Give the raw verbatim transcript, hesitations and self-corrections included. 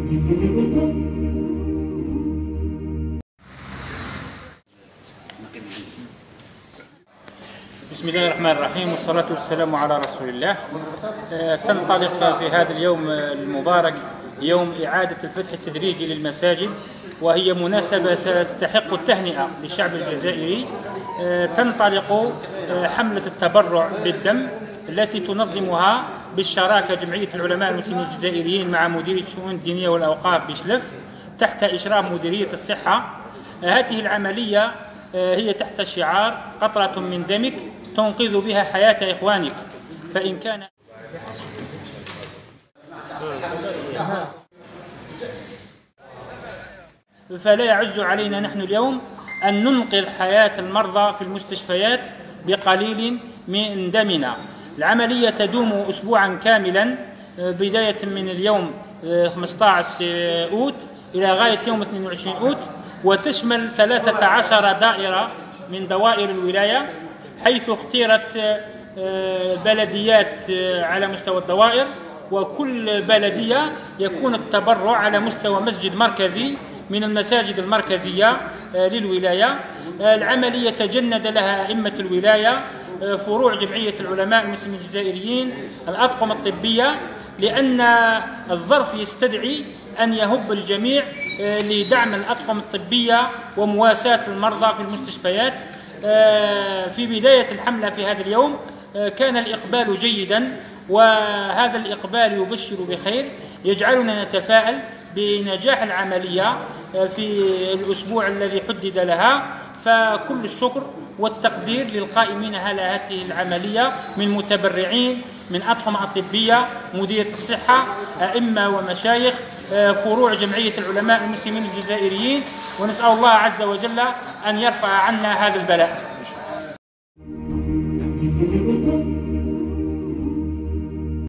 بسم الله الرحمن الرحيم، والصلاة والسلام على رسول الله. تنطلق في هذا اليوم المبارك يوم إعادة الفتح التدريجي للمساجد، وهي مناسبة تستحق التهنئة للشعب الجزائري. تنطلق حملة التبرع بالدم التي تنظمها بالشراكة جمعية العلماء المسلمين الجزائريين مع مديرية الشؤون الدينية والأوقاف بشلف تحت إشراف مديرية الصحة. هذه العملية هي تحت شعار قطرة من دمك تنقذ بها حياة إخوانك، فإن كان فلا يعز علينا نحن اليوم أن ننقذ حياة المرضى في المستشفيات بقليل من دمنا. العملية تدوم أسبوعا كاملا بداية من اليوم خمسة عشر أوت إلى غاية يوم اثنين وعشرين أوت، وتشمل ثلاثة عشر دائرة من دوائر الولاية، حيث اختيرت بلديات على مستوى الدوائر، وكل بلدية يكون التبرع على مستوى مسجد مركزي من المساجد المركزية للولاية. العملية تجند لها أئمة الولاية، فروع جمعية العلماء المسلمين الجزائريين، الأطقم الطبية، لأن الظرف يستدعي أن يهب الجميع لدعم الأطقم الطبية ومواساة المرضى في المستشفيات. في بداية الحملة في هذا اليوم كان الإقبال جيدا، وهذا الإقبال يبشر بخير، يجعلنا نتفائل بنجاح العملية في الأسبوع الذي حدد لها. فكل الشكر والتقدير للقائمين على هذه العملية من متبرعين، من أطقم طبية، مديرية الصحة، أئمة ومشايخ، فروع جمعية العلماء المسلمين الجزائريين، ونسأل الله عز وجل أن يرفع عنا هذا البلاء.